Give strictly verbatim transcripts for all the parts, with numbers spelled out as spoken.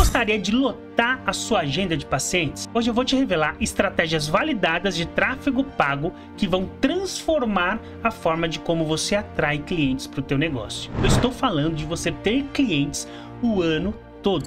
Gostaria de lotar a sua agenda de pacientes? Hoje eu vou te revelar estratégias validadas de tráfego pago que vão transformar a forma de como você atrai clientes para o teu negócio. Eu estou falando de você ter clientes o ano todo.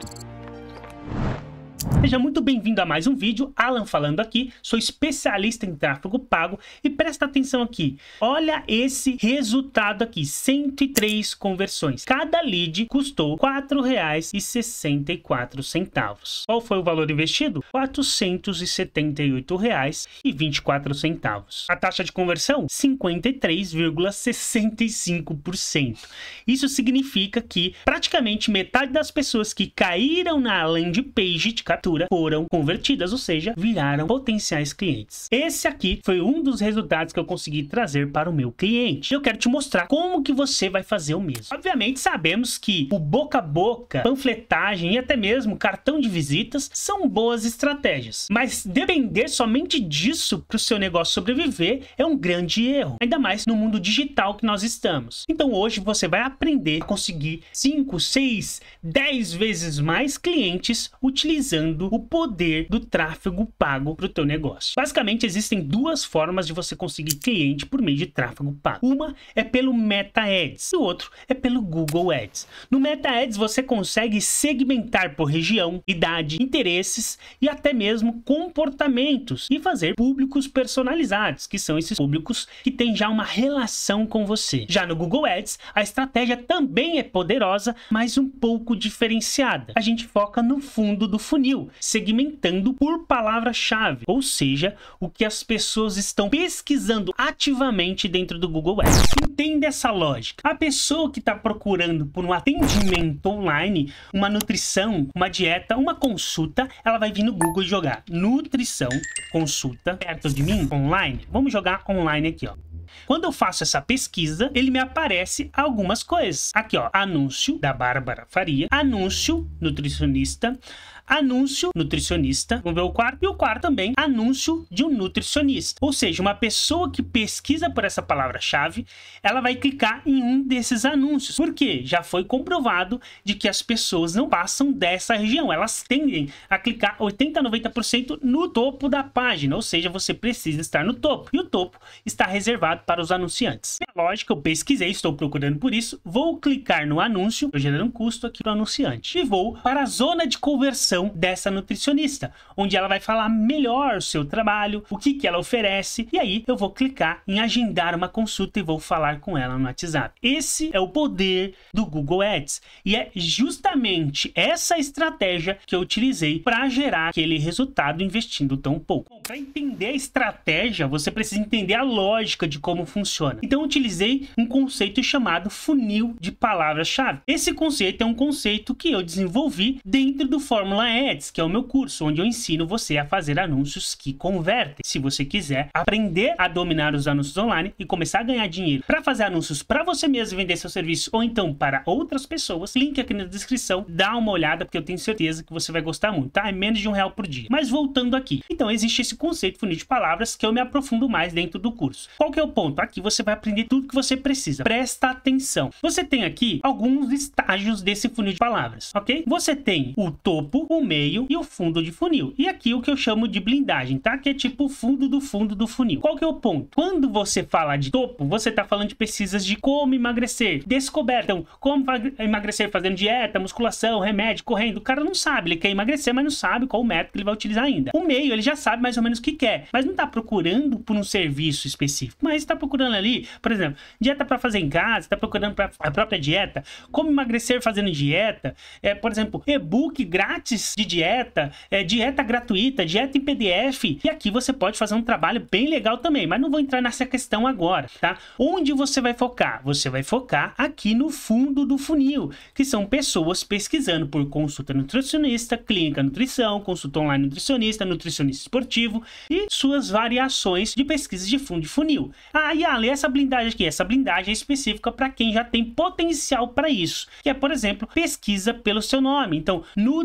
Seja muito bem-vindo a mais um vídeo, Alan falando aqui, sou especialista em tráfego pago e presta atenção aqui, olha esse resultado aqui, cento e três conversões, cada lead custou quatro reais e sessenta e quatro centavos. Qual foi o valor investido? quatrocentos e setenta e oito reais e vinte e quatro centavos. A taxa de conversão? cinquenta e três vírgula sessenta e cinco por cento. Isso significa que praticamente metade das pessoas que caíram na landing page de captura foram convertidas, ou seja, viraram potenciais clientes. Esse aqui foi um dos resultados que eu consegui trazer para o meu cliente. Eu quero te mostrar como que você vai fazer o mesmo. Obviamente sabemos que o boca a boca, panfletagem e até mesmo cartão de visitas são boas estratégias, mas depender somente disso para o seu negócio sobreviver é um grande erro, ainda mais no mundo digital que nós estamos. Então hoje você vai aprender a conseguir cinco, seis, dez vezes mais clientes utilizando o poder do tráfego pago para o teu negócio. Basicamente, existem duas formas de você conseguir cliente por meio de tráfego pago. Uma é pelo Meta Ads e o outro é pelo Google Ads. No Meta Ads, você consegue segmentar por região, idade, interesses e até mesmo comportamentos e fazer públicos personalizados, que são esses públicos que têm já uma relação com você. Já no Google Ads, a estratégia também é poderosa, mas um pouco diferenciada. A gente foca no fundo do funil, segmentando por palavra-chave, ou seja, o que as pessoas estão pesquisando ativamente dentro do Google Ads. Entenda essa lógica. A pessoa que está procurando por um atendimento online, uma nutrição, uma dieta, uma consulta, ela vai vir no Google e jogar nutrição, consulta, perto de mim, online. Vamos jogar online aqui, ó. Quando eu faço essa pesquisa, ele me aparece algumas coisas. Aqui, ó, anúncio da Bárbara Faria, anúncio nutricionista, anúncio nutricionista, vamos ver o quarto, e o quarto também, anúncio de um nutricionista. Ou seja, uma pessoa que pesquisa por essa palavra-chave, ela vai clicar em um desses anúncios. Por quê? Já foi comprovado de que as pessoas não passam dessa região, elas tendem a clicar oitenta a noventa por cento no topo da página, ou seja, você precisa estar no topo, e o topo está reservado para os anunciantes. É lógico, eu pesquisei, estou procurando por isso, vou clicar no anúncio, eu gerando um custo aqui para o anunciante, e vou para a zona de conversão dessa nutricionista, onde ela vai falar melhor o seu trabalho, o que que ela oferece, e aí eu vou clicar em agendar uma consulta e vou falar com ela no WhatsApp. Esse é o poder do Google Ads, e é justamente essa estratégia que eu utilizei para gerar aquele resultado investindo tão pouco. Para entender a estratégia, você precisa entender a lógica de como funciona. Então eu utilizei um conceito chamado funil de palavras-chave. Esse conceito é um conceito que eu desenvolvi dentro do Fórmula Ads, que é o meu curso, onde eu ensino você a fazer anúncios que convertem. Se você quiser aprender a dominar os anúncios online e começar a ganhar dinheiro para fazer anúncios para você mesmo vender seu serviço ou então para outras pessoas, link aqui na descrição, dá uma olhada porque eu tenho certeza que você vai gostar muito, tá? É menos de um real por dia. Mas voltando aqui, então existe esse conceito funil de palavras que eu me aprofundo mais dentro do curso. Qual que é o ponto? Aqui você vai aprender tudo que você precisa. Presta atenção. Você tem aqui alguns estágios desse funil de palavras, ok? Você tem o topo, o meio e o fundo de funil. E aqui o que eu chamo de blindagem, tá? Que é tipo o fundo do fundo do funil. Qual que é o ponto? Quando você fala de topo, você tá falando de pesquisas de como emagrecer, descoberta. Então, como emagrecer fazendo dieta, musculação, remédio, correndo. O cara não sabe, ele quer emagrecer, mas não sabe qual o método que ele vai utilizar ainda. O meio, ele já sabe mais ou menos o que quer, mas não tá procurando por um serviço específico, mas tá procurando ali, por exemplo, dieta para fazer em casa, tá procurando para a própria dieta, como emagrecer fazendo dieta, é, por exemplo, e-book grátis de dieta, é, dieta gratuita, dieta em P D F, e aqui você pode fazer um trabalho bem legal também, mas não vou entrar nessa questão agora, tá? Onde você vai focar? Você vai focar aqui no fundo do funil, que são pessoas pesquisando por consulta nutricionista, clínica nutrição, consulta online nutricionista, nutricionista esportivo e suas variações de pesquisas de fundo de funil. Ah, e ali essa blindagem aqui, essa blindagem é específica para quem já tem potencial para isso, que é, por exemplo, pesquisa pelo seu nome. Então, nutricionista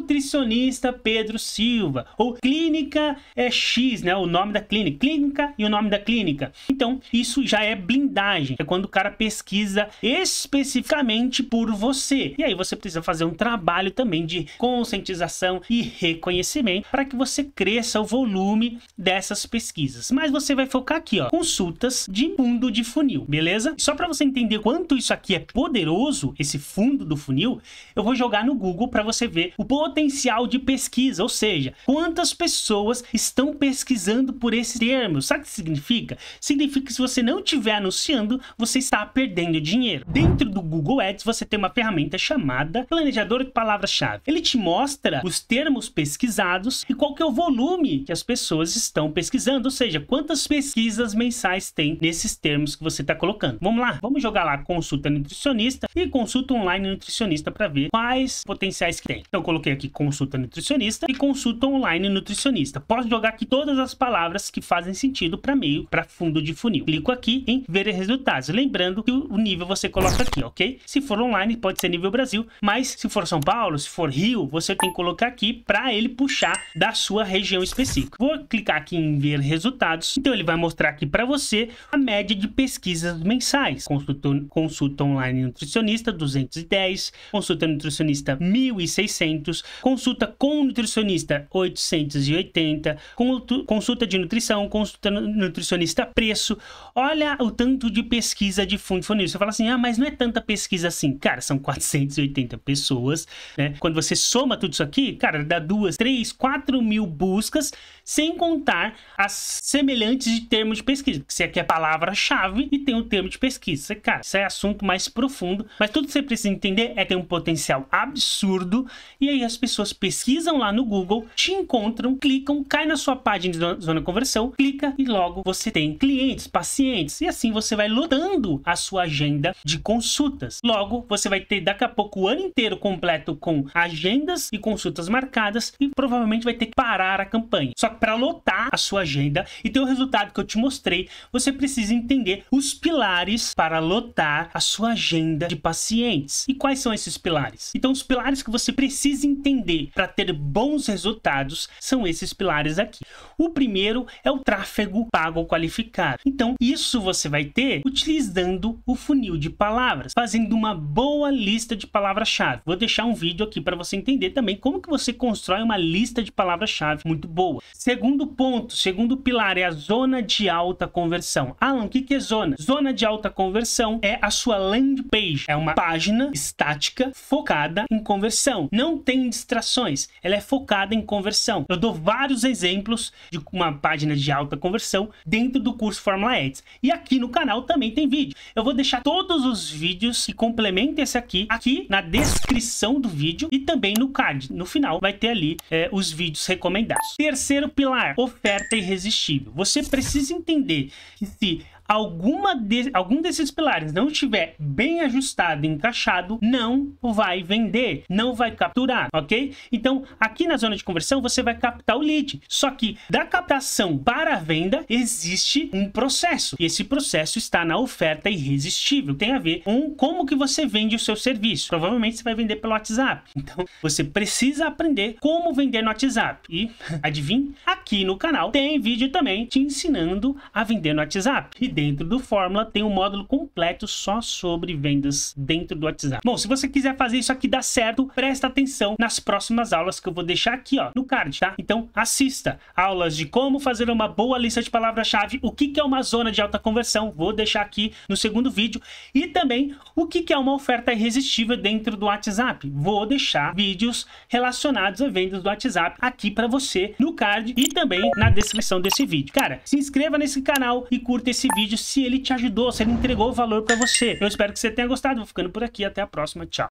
nutricionista Pedro Silva, ou clínica é X, né? O nome da clínica, clínica e o nome da clínica. Então, isso já é blindagem, é quando o cara pesquisa especificamente por você. E aí você precisa fazer um trabalho também de conscientização e reconhecimento para que você cresça o volume dessas pesquisas. Mas você vai focar aqui, ó, consultas de fundo de funil, beleza? Só para você entender quanto isso aqui é poderoso, esse fundo do funil, eu vou jogar no Google para você ver o potencial de pesquisa, ou seja, quantas pessoas estão pesquisando por esse termo. Sabe o que significa? Significa que se você não estiver anunciando, você está perdendo dinheiro. Dentro do Google Ads, você tem uma ferramenta chamada planejador de palavras-chave. Ele te mostra os termos pesquisados e qual que é o volume que as pessoas estão pesquisando, ou seja, quantas pesquisas mensais tem nesses termos que você está colocando. Vamos lá, vamos jogar lá consulta nutricionista e consulta online nutricionista para ver quais potenciais que tem. Então eu coloquei aqui consulta nutricionista e consulta online nutricionista. Posso jogar aqui todas as palavras que fazem sentido para meio, para fundo de funil. Clico aqui em ver resultados. Lembrando que o nível você coloca aqui, ok? Se for online, pode ser nível Brasil, mas se for São Paulo, se for Rio, você tem que colocar aqui para ele puxar da sua região específica. Vou clicar aqui em ver resultados. Então ele vai mostrar aqui para você a média de pesquisas mensais. Consulta, consulta online nutricionista duzentos e dez, consulta nutricionista mil e seiscentos, consulta com nutricionista oitocentos e oitenta, consulta de nutrição, consulta nutricionista preço. Olha o tanto de pesquisa de fundo de funil. Você fala assim, ah, mas não é tanta pesquisa assim. Cara, são quatrocentas e oitenta pessoas, né? Quando você soma tudo isso aqui, cara, dá duas, três, quatro mil buscas, sem contar as semelhantes de termos de pesquisa. Porque você aqui é palavra-chave e tem um termo de pesquisa. Cara, isso é assunto mais profundo, mas tudo que você precisa entender é ter um potencial absurdo, e aí as pessoas pesquisam lá no Google, te encontram, clicam, cai na sua página de zona de conversão, clica e logo você tem clientes, pacientes, e assim você vai lotando a sua agenda de consultas. Logo, você vai ter daqui a pouco o ano inteiro completo com agendas e consultas marcadas e provavelmente vai ter que parar a campanha. Só que para lotar a sua agenda e ter o resultado que eu te mostrei, você precisa entender os pilares para lotar a sua agenda de pacientes. E quais são esses pilares? Então, os pilares que você precisa entender para ter bons resultados são esses pilares aqui. O primeiro é o tráfego pago qualificado. Então, isso você vai ter utilizando o funil de palavras, fazendo uma boa lista de palavras-chave. Vou deixar um vídeo aqui para você entender também como que você constrói uma lista de palavras-chave muito boa. Segundo ponto, segundo pilar é a zona de alta conversão. Alan, o que que é zona? Zona de alta conversão é a sua landing page. É uma página estática focada em conversão. Não tem distrações. Ela é focada em conversão. Eu dou vários exemplos de uma página de alta conversão dentro do curso Fórmula Ads. E aqui no canal também tem vídeo. Eu vou deixar todos os vídeos que complementam esse aqui, aqui na descrição do vídeo e também no card. No final vai ter ali é, os vídeos recomendados. Terceiro pilar, oferta irresistível. Você precisa entender que se alguma de, algum desses pilares não estiver bem ajustado, encaixado, não vai vender, não vai capturar, ok? Então, aqui na zona de conversão, você vai captar o lead. Só que da captação para a venda, existe um processo. E esse processo está na oferta irresistível. Tem a ver com como que você vende o seu serviço. Provavelmente você vai vender pelo WhatsApp. Então, você precisa aprender como vender no WhatsApp. E, adivinha? Aqui no canal tem vídeo também te ensinando a vender no WhatsApp. E dentro do Fórmula tem um módulo completo só sobre vendas dentro do WhatsApp. Bom, se você quiser fazer isso aqui dar certo, presta atenção nas próximas aulas que eu vou deixar aqui, ó, no card, tá? Então, assista aulas de como fazer uma boa lista de palavras-chave, o que que é uma zona de alta conversão, vou deixar aqui no segundo vídeo, e também o que que é uma oferta irresistível dentro do WhatsApp. Vou deixar vídeos relacionados a vendas do WhatsApp aqui para você no card e também na descrição desse vídeo. Cara, se inscreva nesse canal e curta esse vídeo se ele te ajudou, se ele entregou valor para você. Eu espero que você tenha gostado. Vou ficando por aqui. Até a próxima. Tchau.